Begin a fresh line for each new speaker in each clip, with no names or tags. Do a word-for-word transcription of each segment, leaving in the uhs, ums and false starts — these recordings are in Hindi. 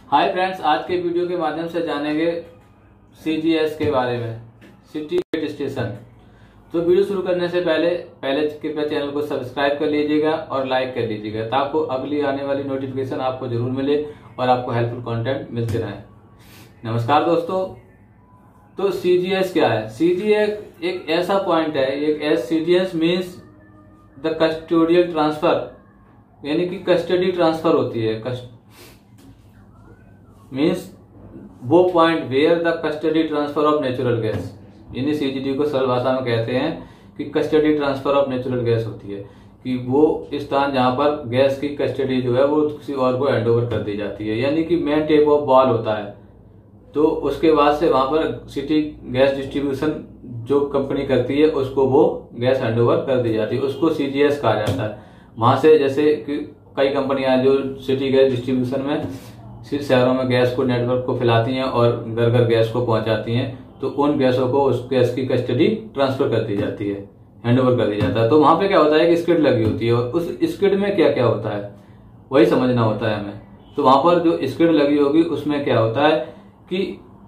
हाय फ्रेंड्स, आज के वीडियो के माध्यम से जानेंगे सीजीएस के बारे में, सिटी गेट स्टेशन। तो वीडियो शुरू करने से पहले पहले कृपया चैनल को सब्सक्राइब कर लीजिएगा और लाइक कर लीजिएगा ताकि अगली आने वाली नोटिफिकेशन आपको जरूर मिले और आपको हेल्पफुल कंटेंट मिलते रहे। नमस्कार दोस्तों, तो सीजीएस क्या है? सीजीएस एक ऐसा पॉइंट है, एक एस CGS means the custodial transfer, यानी कि कस्टडी ट्रांसफर होती है। मीन्स वो point where the custody transfer of natural gas, यानी सीजीडी को सरल भाषा में कहते हैं कि custody transfer of natural gas होती है कि वो स्थान जहां पर गैस की कस्टडी जो है वो किसी और को हैंड ओवर कर दी जाती है, यानी कि मेन टेप ऑफ बॉल होता है। तो उसके बाद से वहां पर सिटी गैस डिस्ट्रीब्यूशन जो कंपनी करती है उसको वो गैस हैंड ओवर कर दी जाती है, उसको सीजीएस कहा जाता है। वहां से जैसे कि कई कंपनियां जो सिटी गैस डिस्ट्रीब्यूशन में शहरों में गैस को नेटवर्क को फैलाती हैं और घर घर गैस को पहुंचाती हैं, तो उन गैसों को उस गैस की कस्टडी ट्रांसफर कर दी जाती है, हैंड ओवर कर दिया जाता है। तो वहां पे क्या होता है कि स्किड लगी होती है और उस स्किड में क्या क्या होता है वही समझना होता है हमें। तो वहां पर जो स्किड लगी होगी उसमें क्या होता है कि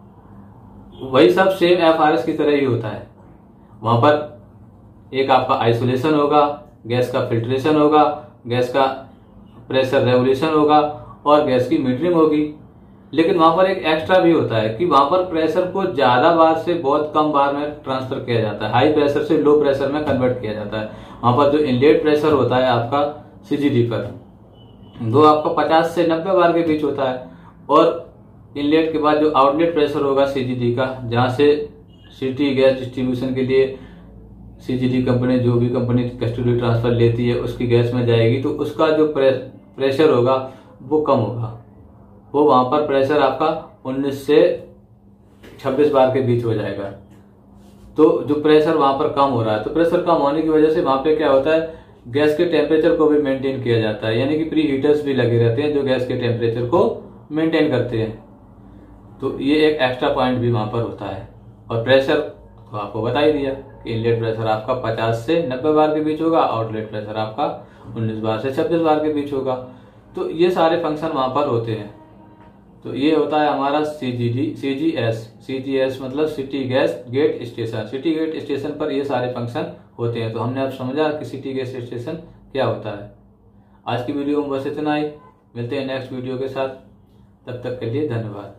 वही सब सेम एफआरएस की तरह ही होता है। वहां पर एक आपका आइसोलेशन होगा, गैस का फिल्ट्रेशन होगा, गैस का प्रेशर रेगुलेशन होगा और गैस की मीटरिंग होगी। लेकिन वहां पर एक एक्स्ट्रा भी होता है कि वहां पर प्रेशर को ज्यादा बार से बहुत कम बार में ट्रांसफर किया जाता है, हाई प्रेशर से लो प्रेशर में कन्वर्ट किया जाता है। वहां पर जो इनलेट प्रेशर होता है आपका सीजीडी पर, वो आपका पचास से नब्बे बार के बीच होता है, और इनलेट के बाद जो आउटलेट प्रेशर होगा सीजीडी का, जहां से सिटी गैस डिस्ट्रीब्यूशन के लिए सीजीडी कंपनी जो भी कंपनी कस्टडी ट्रांसफर लेती है उसकी गैस में जाएगी, तो उसका जो प्रेशर होगा वो कम होगा। वो वहां पर प्रेशर आपका उन्नीस से छब्बीस बार के बीच हो जाएगा। तो जो प्रेशर वहां पर कम हो रहा है, तो प्रेशर कम होने की वजह से वहां पे क्या होता है, गैस के टेम्परेचर को भी मेंटेन किया जाता है, यानी कि प्री हीटर्स भी लगे रहते हैं जो गैस के टेम्परेचर को मेंटेन करते हैं। तो ये एक एक्स्ट्रा पॉइंट भी वहां पर होता है। और प्रेशर तो आपको बता ही दिया कि इनलेट प्रेशर आपका पचास से नब्बे बार के बीच होगा, आउटलेट प्रेशर आपका उन्नीस बार से छब्बीस बार के बीच होगा। तो ये सारे फंक्शन वहां पर होते हैं। तो ये होता है हमारा सीजीडी सीजीएस। सीजीएस मतलब city gas gate station. City gate station पर ये सारे फंक्शन होते हैं। तो हमने अब समझा कि सिटी गैस स्टेशन क्या होता है। आज की वीडियो में बस इतना ही, मिलते हैं नेक्स्ट वीडियो के साथ, तब तक के लिए धन्यवाद।